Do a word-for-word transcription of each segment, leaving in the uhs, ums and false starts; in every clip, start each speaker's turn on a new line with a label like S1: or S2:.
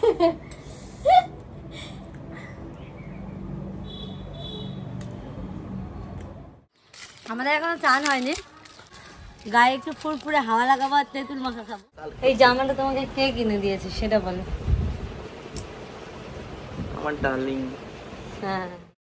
S1: আমাদের এখনো চান হয়নি, গায়ে একটু ফুরফুরে হাওয়া লাগাবো আর তেঁতুল মাখা খাবো। এই জামাটা তোমাকে কে কিনে দিয়েছে সেটা বলো।
S2: আমার ডার্লিং।
S1: হ্যাঁ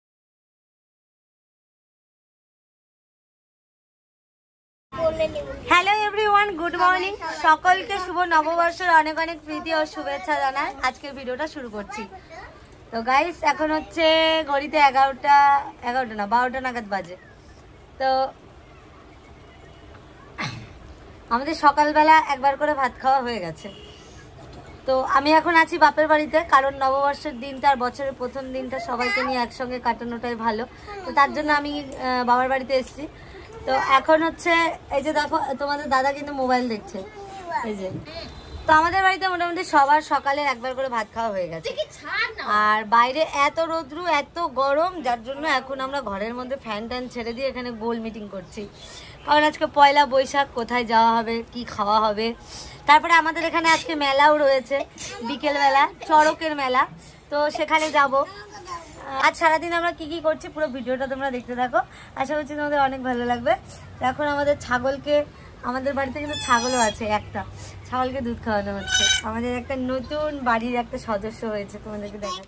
S1: হ্যালো এভরিওয়ান, গুড মর্নিং। সকলকে শুভ নববর্ষের অনেক অনেক প্রীতি ও শুভেচ্ছা জানাই। আজকের ভিডিওটা শুরু করছি। তো গাইস এখন হচ্ছে ঘড়িতে এগারোটা এগারোটা না বারোটা নাগাদ বাজে। তো আমাদের সকালবেলা একবার করে ভাত খাওয়া হয়ে গেছে। তো আমি এখন আছি বাপের বাড়িতে, কারণ নববর্ষের দিনটা আর বছরের প্রথম দিনটা সবাইকে নিয়ে একসঙ্গে কাটানোটাই ভালো। তো তার জন্য আমি বাবার বাড়িতে এসেছি। তো এখন হচ্ছে এই যে দেখো তোমাদের দাদা কিন্তু মোবাইল দেখছে, এই যে। তো আমাদের বাড়িতে মোটামুটি সবার সকালে একবার করে ভাত খাওয়া হয়ে গেছে। আর বাইরে এত রোদ্রু এত গরম, যার জন্য এখন আমরা ঘরের মধ্যে ফ্যান ট্যান ছেড়ে দিয়ে এখানে গোল মিটিং করছি। কারণ আজকে পয়লা বৈশাখ, কোথায় যাওয়া হবে, কি খাওয়া হবে। তারপরে আমাদের এখানে আজকে মেলাও রয়েছে, বিকেলবেলা চড়কের মেলা। তো সেখানে যাব। আজ সারাদিন আমরা কি কি করছি পুরো ভিডিওটা তোমরা দেখতে থাকো, আশা করছি তোমাদের অনেক ভালো লাগবে। এখন আমাদের ছাগলকে, আমাদের বাড়িতে কিন্তু ছাগলও আছে একটা, ছাগলকে দুধ খাওয়ানো হচ্ছে। আমাদের একটা নতুন বাড়ির একটা সদস্য হয়েছে, তোমাদেরকে দেখা।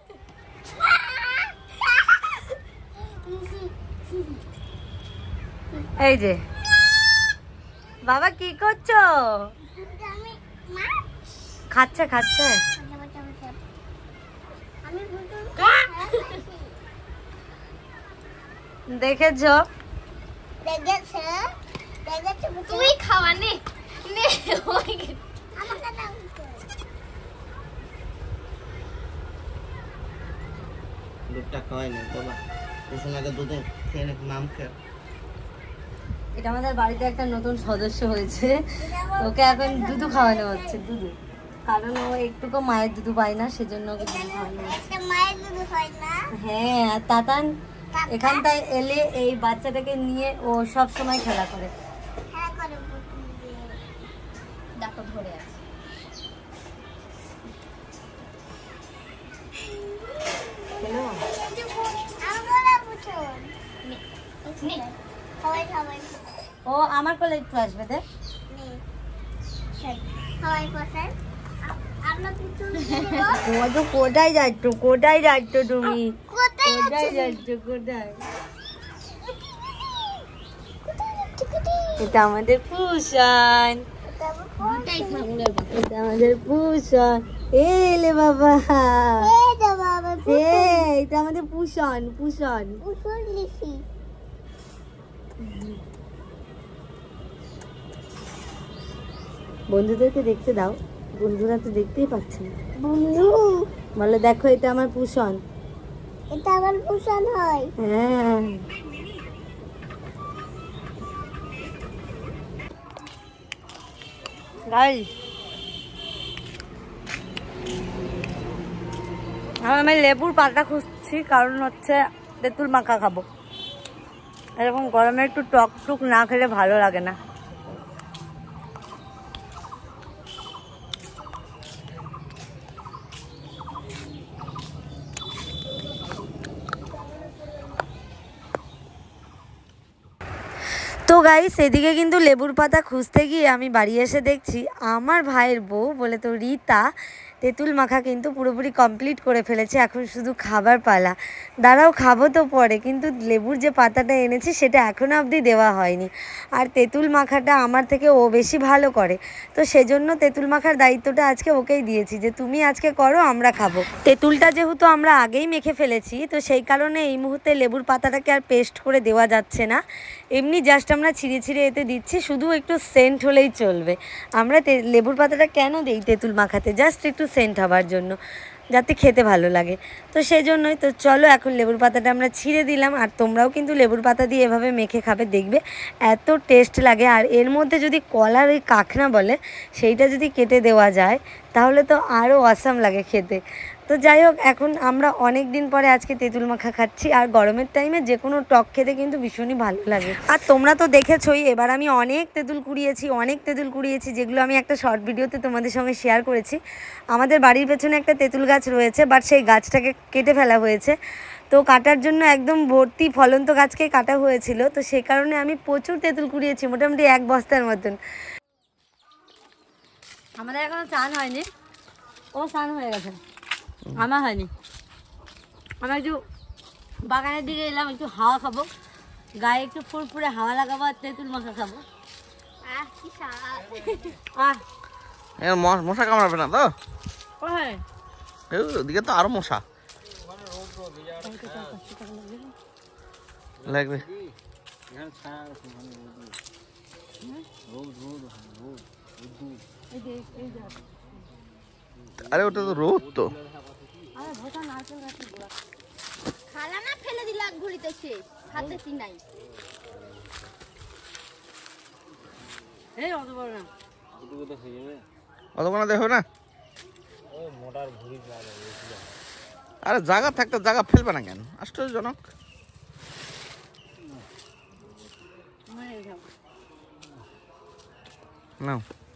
S1: এই যে বাবা কি করছো? খাচ্ছে খাচ্ছে দেখেছ?
S3: তুমি খাওয়া নে
S2: দুধটা খাওয়াই না বাবা, কুসুম আগে দুধে খেয়ে নে, মাম খেয়ে।
S1: এটা আমাদের বাড়িতে একটা নতুন সদস্য হয়েছে, ওকে এখন দুধু খাওয়ানো হচ্ছে। দুধু কারণ ও একটুকু মায়ের দুধু পায় না, সেজন্য ওকে দুধু খাওয়ানো হচ্ছে। হ্যাঁ, আর তাতান এখানটায় এলে এই বাচ্চাটাকে নিয়ে ও সব সময় খেলা করে। দেখো ধরে আছে। ও আমার কোলে একটু আসবে, দেখ কোথায় যাচ্ছ, কোথায় যাচ্ছ তুমি, কোথায় যাচ্ছ, কোথায়? এটা আমাদের পুষান, এটা আমাদের পুষান। এলে বাবা, এটা আমাদের পুষান, পুষান। বন্ধুদেরকে দেখতে দাও, বন্ধুরা তো দেখতেই পাচ্ছে না। বন্ধু বলে দেখো এটা আমার পুষণ, এটা আমার পুষণ হয়। হ্যাঁ গাইস, আমি লেবুর পাতা খুঁজছি, কারণ হচ্ছে তেঁতুল মাখা খাবো। এরকম গরমে একটু টক টুক না খেলে ভালো লাগে না। তো গাইস, এদিকে কিন্তু লেবুর পাতা খুঁজতে গিয়ে আমি বাড়ি এসে দেখছি আমার ভাইয়ের বউ বলে তো রীতা তেঁতুল মাখা কিন্তু পুরোপুরি কমপ্লিট করে ফেলেছে। এখন শুধু খাবার পালা। দাঁড়াও খাবো তো পরে, কিন্তু লেবুর যে পাতাটা এনেছি সেটা এখনও অবধি দেওয়া হয়নি। আর তেঁতুল মাখাটা আমার থেকে ও বেশি ভালো করে, তো সেজন্য তেঁতুল মাখার দায়িত্বটা আজকে ওকেই দিয়েছি যে তুমি আজকে করো, আমরা খাবো। তেঁতুলটা যেহেতু আমরা আগেই মেখে ফেলেছি, তো সেই কারণে এই মুহূর্তে লেবুর পাতাটাকে আর পেস্ট করে দেওয়া যাচ্ছে না। এমনি জাস্ট আমরা ছিঁড়ে ছিঁড়ে এতে দিচ্ছি, শুধু একটু সেন্ট হলেই চলবে। আমরা লেবুর পাতাটা কেন দিই তেঁতুল মাখাতে? জাস্ট একটু সেন্ট হবার জন্য। যাতে খেতে ভালো লাগে। তো সেই জন্যই তো চলো এখন লেবুর পাতাটা আমরা ছিঁড়ে দিলাম, আর তোমরাও কিন্তু লেবুর পাতা দিয়ে এভাবে মেখে খাবে, দেখবে এত টেস্ট লাগে। আর এর মধ্যে যদি কলার ওই কাঁকনা বলে সেইটা যদি কেটে দেওয়া যায় তাহলে তো আরও অসাম লাগে খেতে। তো যাই হোক, এখন আমরা অনেক দিন পরে আজকে তেঁতুল মাখা খাচ্ছি, আর গরমের টাইমে যে কোনো টক খেতে কিন্তু ভীষণই ভালো লাগে। আর তোমরা তো দেখেছোই, এবার আমি অনেক তেঁতুল কুড়িয়েছি অনেক তেঁতুল কুড়িয়েছি যেগুলো আমি একটা শর্ট ভিডিওতে তোমাদের সঙ্গে শেয়ার করেছি। আমাদের বাড়ির পেছনে একটা তেঁতুল গাছ রয়েছে, বাট সেই গাছটাকে কেটে ফেলা হয়েছে। তো কাটার জন্য একদম ভর্তি ফলন্ত গাছকে কাটা হয়েছিল, তো সেই কারণে আমি প্রচুর তেঁতুল কুড়িয়েছি, মোটামুটি এক বস্তার মতন। আমাদের এখনো চান হয়নি, ও চান হয়ে গেছে, আমার হয়নি। আমরা একটু বাগানের দিকে এলাম, একটু হাওয়া খাবো, গায়ে একটু ফুরফুরে হাওয়া লাগাবো, আর তেঁতুল মাখা খাবো।
S3: আহ কি স্বাদ।
S1: আহ
S2: মশা কামড়াবে না তো?
S1: হ্যাঁ,
S2: ওদিকে তো আরো মশা লাগবে। আরে ওটা তো রোদ তো।
S3: খালা না ফেলে দিলা ঘুরিতে শেষ হাতে চিনাই।
S1: এই অত বড় না,
S2: অত বড় দেখো না। আরে জায়গা থাকতে জায়গা ফেলবে না কেন? আশ্চর্যজনক। নাও।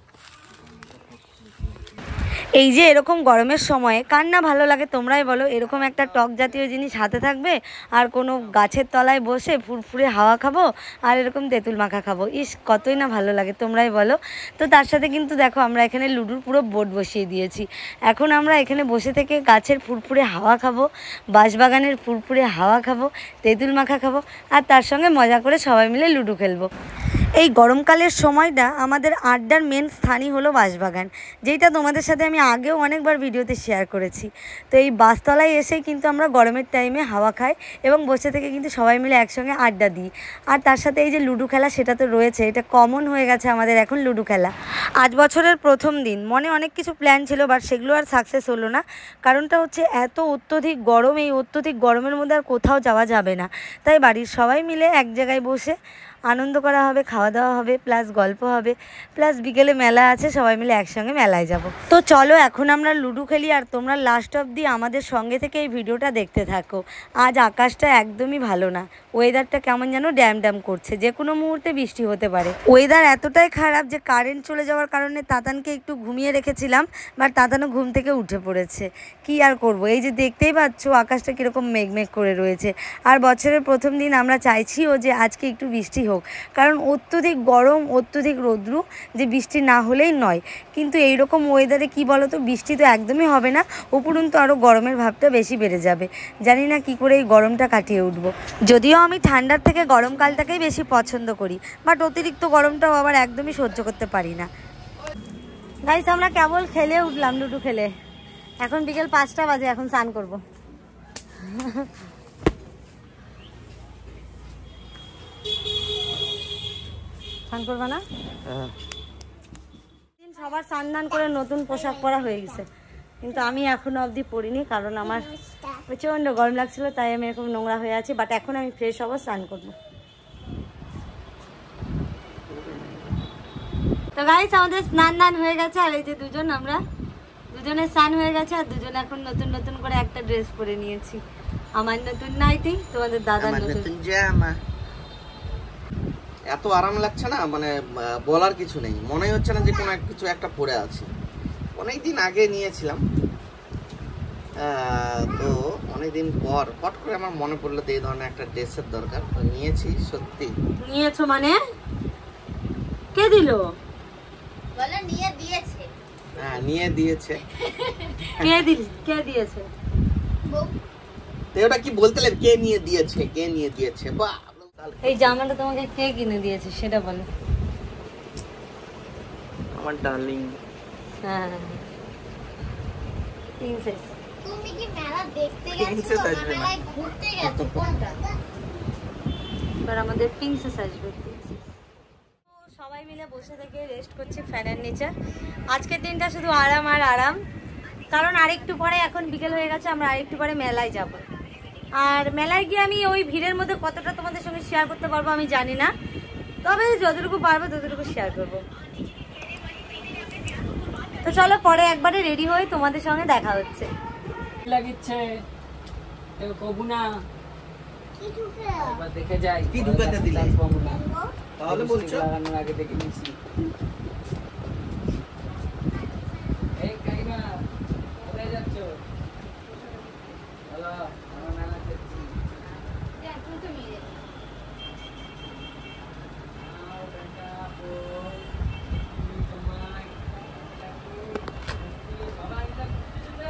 S1: এই যে এরকম গরমের সময়ে কার না ভালো লাগে তোমরাই বলো, এরকম একটা টক জাতীয় জিনিস হাতে থাকবে, আর কোনো গাছের তলায় বসে ফুরফুরে হাওয়া খাবো, আর এরকম তেঁতুল মাখা খাবো। ইস, কতই না ভালো লাগে তোমরাই বলো। তো তার সাথে কিন্তু দেখো আমরা এখানে লুডুর পুরো বোর্ড বসিয়ে দিয়েছি। এখন আমরা এখানে বসে থেকে গাছের ফুরফুরে হাওয়া খাবো, বাঁশবাগানের ফুরফুরে হাওয়া খাবো, তেঁতুল মাখা খাবো, আর তার সঙ্গে মজা করে সবাই মিলে লুডু খেলবো। এই গরমকালের সময়টা আমাদের আড্ডার মেন স্থানই হলো বাঁশবাগান, যেটা তোমাদের সাথে আমি আগেও অনেকবার ভিডিওতে শেয়ার করেছি। তো এই বাসতলায় এসেই কিন্তু আমরা গরমের টাইমে হাওয়া খাই এবং বসে থেকে কিন্তু সবাই মিলে একসঙ্গে আড্ডা দিই। আর তার সাথে এই যে লুডো খেলা, সেটা তো রয়েছে, এটা কমন হয়ে গেছে আমাদের এখন লুডো খেলা। আজ বছরের প্রথম দিন, মনে অনেক কিছু প্ল্যান ছিল, বাট সেগুলো আর সাকসেস হলো না। কারণটা হচ্ছে এত অত্যধিক গরম, এই অত্যধিক গরমের মধ্যে আর কোথাও যাওয়া যাবে না। তাই বাড়ির সবাই মিলে এক জায়গায় বসে আনন্দ করা হবে, খাওয়া দাওয়া হবে, প্লাস গল্প হবে, প্লাস বিকেলে মেলা আছে, সবাই মিলে একসঙ্গে মেলায় যাব। তো চলো এখন আমরা লুডো খেলি, আর তোমরা লাস্ট অবধি আমাদের সঙ্গে থেকে এই ভিডিওটা দেখতে থাকো। আজ আকাশটা একদমই ভালো না, ওয়েদারটা কেমন যেন ড্যাম ড্যাম করছে, যে কোনো মুহূর্তে বৃষ্টি হতে পারে। ওয়েদার এতটাই খারাপ যে কারেন্ট চলে যাওয়ার কারণে তাতানকে একটু ঘুমিয়ে রেখেছিলাম, বাট তাতানও ঘুম থেকে উঠে পড়েছে। কি আর করব, এই যে দেখতেই পাচ্ছ আকাশটা কীরকম মেঘমেঘ করে রয়েছে। আর বছরের প্রথম দিন আমরা চাইছিও যে আজকে একটু বৃষ্টি হোক, কারণ অত্যধিক গরম, অত্যধিক রৌদ্র, যে বৃষ্টি না হলেই নয়। কিন্তু এই রকম ওয়েদারে কি বলো তো, বৃষ্টি তো একদমই হবে না, উপরন্তু আরও গরমের ভাবটা বেশি বেড়ে যাবে। জানি না কি করে এই গরমটা কাটিয়ে উঠবো। যদিও আমি ঠান্ডার থেকে গরমকালটাকেই বেশি পছন্দ করি, বাট অতিরিক্ত গরমটাও আবার একদমই সহ্য করতে পারি না। গাইস, আমরা কেবল খেলে উঠলাম লুডো খেলে, এখন বিকেল পাঁচটা বাজে, এখন স্নান করবো। স্নান করবা না? সবার স্নান দান করে নতুন পোশাক পরা হয়ে গেছে, কিন্তু আমি এখনো অবধি পরিনি, কারণ আমার প্রচন্ড গরম লাগছিল, তাই আমি এরকম নোংরা হয়ে আছি। বাট এখন আমি ফ্রেশ হবো, স্নান করবো। তো গাইস, আমাদের স্নান দান হয়ে গেছে, আর এই যে দুজন, আমরা দুজনে স্নান হয়ে গেছে, আর দুজন এখন নতুন নতুন করে একটা ড্রেস পরে নিয়েছি। আমার নতুন নাইটি, তোমাদের দাদার নতুন
S2: জামা। এত আরাম লাগছে না, মানে বলার কিছু নেই, মনে হচ্ছে না যে কোনো কিছু একটা পরে আছে। অনেকদিন আগে নিয়েছিলাম, তো অনেকদিন পর হট করে আমার মনে পড়লো এই ধরনের একটা ড্রেসের দরকার, তো নিয়েছি। সত্যি
S1: নিয়েছো মানে? কে দিল?
S3: বলে নিয়ে দিয়েছে।
S2: হ্যাঁ, নিয়ে দিয়েছে।
S1: কে দিল? কে দিয়েছে?
S2: তো ওটা কি বলতে লাগে, কে নিয়ে দিয়েছে, কে নিয়ে দিয়েছে? বাহ,
S1: এই জামাটা তোমাকে কে কিনে দিয়েছে সেটা বলো।
S2: আমার ডার্লিং।
S3: হ্যাঁ, প্রিন্সেস। তুমি কি মেলা দেখতে গেছো না মেলায় ঘুরতে গেছো? কোনটা?
S1: এবার আমাদের প্রিন্সেস আসবে। সবাই মিলে বসে থেকে রেস্ট করছি ফ্যানের নিচে। আজকের দিনটা শুধু আরাম আর আরাম, কারণ আরেকটু পরে এখন বিকেল হয়ে গেছে, আমরা আরেকটু পরে মেলায় যাব। আর মেলায় গিয়ে আমি ওই ভিড়ের মধ্যে কতটা তোমাদের সঙ্গে শেয়ার করতে পারবো আমি জানি না, তবে যতটুকু পারবো ততটুকু শেয়ার করবো। তো চলো পরে একবারে রেডি হয়ে তোমাদের সঙ্গে দেখা হচ্ছে।
S4: লাগিচ্ছে কবুনা
S3: কি ঢুকে
S4: এবার দেখে যাই
S2: কি ঢুকাতে দিলে
S4: কবুনা
S2: তাহলে বলছো
S4: লাগানোর আগে দেখে নিছি। এই কাইমা কোথায় যাচ্ছ? হ্যালো আমরা মেলা দেখছি।
S3: এখন তো মিলে
S4: আও বেটা ও তুমি তোমায় বাবা এটা দিতে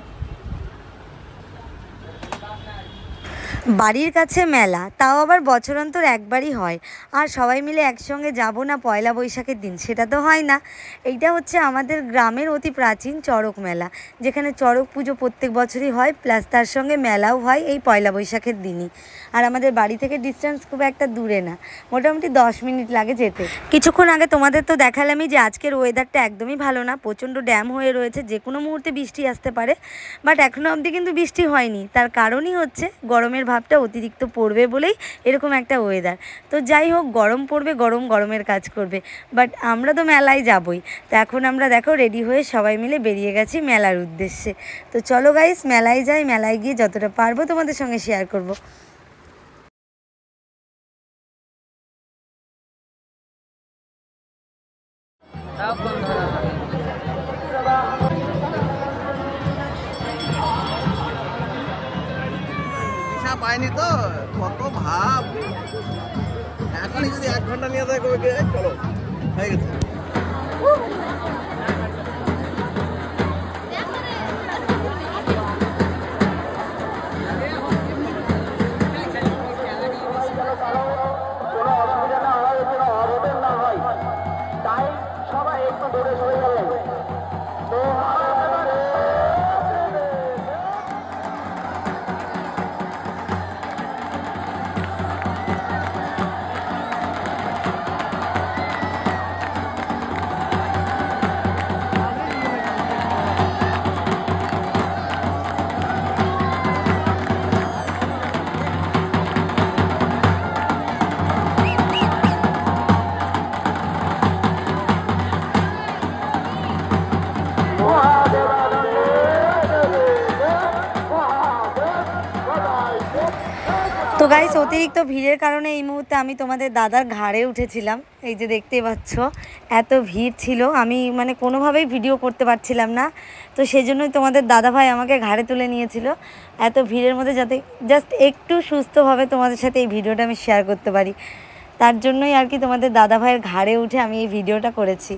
S1: বাড়ির কাছে মেলা, তাও আবার বছর অন্তর একবারই হয়। আর সবাই মিলে একসঙ্গে যাব না পয়লা বৈশাখের দিন, সেটা তো হয় না। এইটা হচ্ছে আমাদের গ্রামের অতি প্রাচীন চড়ক মেলা, যেখানে চড়ক পুজো প্রত্যেক বছরই হয়, প্লাস তার সঙ্গে মেলাও হয় এই পয়লা বৈশাখের দিনই। আর আমাদের বাড়ি থেকে ডিস্টেন্স খুব একটা দূরে না, মোটামুটি দশ মিনিট লাগে যেতে। কিছুক্ষণ আগে তোমাদের তো দেখালামই যে আজকের ওয়েদারটা একদমই ভালো না, প্রচণ্ড ড্যাম হয়ে রয়েছে, যে কোনো মুহূর্তে বৃষ্টি আসতে পারে। বাট এখনও অবধি কিন্তু বৃষ্টি হয়নি, তার কারণই হচ্ছে গরমের ভাবটা অতিরিক্ত পড়বে বলেই এরকম একটা ওয়েদার। তো যাই হোক, গরম পড়বে, গরম গরমের কাজ করবে, বাট আমরা তো মেলায় যাবই। তো এখন আমরা দেখো রেডি হয়ে সবাই মিলে বেরিয়ে গেছি মেলার উদ্দেশ্যে। তো চলো গাইস মেলায় যাই, মেলায় গিয়ে যতটা পারবো তোমাদের সঙ্গে শেয়ার করব।
S4: তাও কোন ধরা
S2: দিশা পাইনি তো, কত ভাব। এখনই যদি এক ঘন্টা নিয়ে যায় কবে কে চলো হয়ে গেছে।
S1: তো গাইস অতিরিক্ত ভিড়ের কারণে এই মুহূর্তে আমি তোমাদের দাদার ঘাড়ে উঠেছিলাম, এই যে দেখতেই পাচ্ছ এত ভিড় ছিল, আমি মানে কোনোভাবেই ভিডিও করতে পারছিলাম না। তো সেই জন্যই তোমাদের দাদা ভাই আমাকে ঘাড়ে তুলে নিয়েছিল এত ভিড়ের মধ্যে, যাতে জাস্ট একটু সুস্থভাবে তোমাদের সাথে এই ভিডিওটা আমি শেয়ার করতে পারি, তার জন্যই আর কি তোমাদের দাদা ভাইয়ের ঘাড়ে উঠে আমি এই ভিডিওটা করেছি।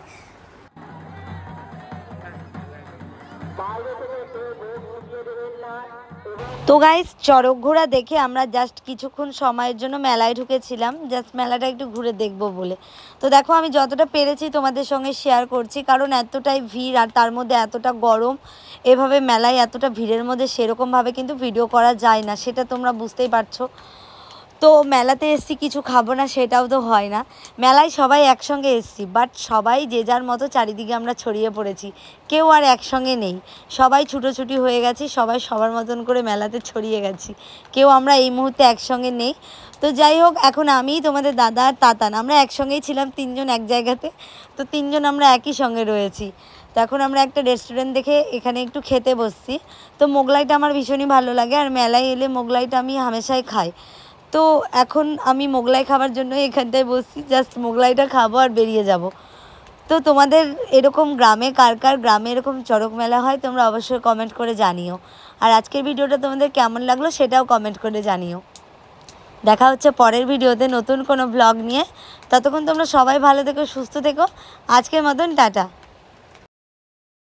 S1: তো গাইস চড়ক ঘোড়া দেখে আমরা জাস্ট কিছুক্ষণ সময়ের জন্য মেলায় ঢুকেছিলাম, জাস্ট মেলাটা একটু ঘুরে দেখবো বলে। তো দেখো আমি যতটা পেরেছি তোমাদের সঙ্গে শেয়ার করছি, কারণ এতটাই ভিড় আর তার মধ্যে এতটা গরম, এভাবে মেলায় এতটা ভিড়ের মধ্যে সেরকমভাবে কিন্তু ভিডিও করা যায় না, সেটা তোমরা বুঝতেই পারছো। তো মেলাতে এসছি কিছু খাবো না সেটাও তো হয় না, মেলায় সবাই একসঙ্গে এসছি, বাট সবাই যে যার মতো চারিদিকে আমরা ছড়িয়ে পড়েছি, কেউ আর একসঙ্গে নেই, সবাই ছুটোছুটি হয়ে গেছি, সবাই সবার মতন করে মেলাতে ছড়িয়ে গেছি, কেউ আমরা এই মুহূর্তে একসঙ্গে নেই। তো যাই হোক, এখন আমি তোমাদের দাদা আর তাতান আমরা একসঙ্গেই ছিলাম, তিনজন এক জায়গাতে, তো তিনজন আমরা একই সঙ্গে রয়েছি। তো এখন আমরা একটা রেস্টুরেন্ট দেখে এখানে একটু খেতে বসছি। তো মোগলাইটা আমার ভীষণই ভালো লাগে, আর মেলায় এলে মোগলাইটা আমি হামেশাই খাই। তো এখন আমি মোগলাই খাবার জন্য এখানটায় বসছি, জাস্ট মোগলাইটা খাবো আর বেরিয়ে যাব। তো তোমাদের এরকম গ্রামে কার কার গ্রামে এরকম চড়ক মেলা হয় তোমরা অবশ্যই কমেন্ট করে জানিও, আর আজকের ভিডিওটা তোমাদের কেমন লাগলো সেটাও কমেন্ট করে জানিও। দেখা হচ্ছে পরের ভিডিওতে নতুন কোনো ব্লগ নিয়ে, ততক্ষণ তোমরা সবাই ভালো থেকো, সুস্থ থেকো, আজকের মতন টাটা।